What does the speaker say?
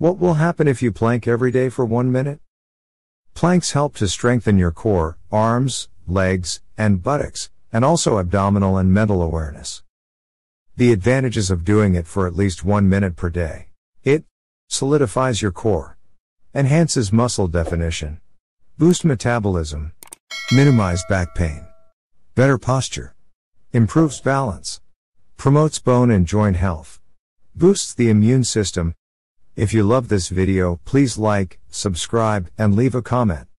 What will happen if you plank every day for 1 minute? Planks help to strengthen your core, arms, legs, and buttocks, and also abdominal and mental awareness. The advantages of doing it for at least 1 minute per day. It solidifies your core, enhances muscle definition, boosts metabolism, minimize back pain, better posture, improves balance, promotes bone and joint health, boosts the immune system. If you love this video, please like, subscribe, and leave a comment.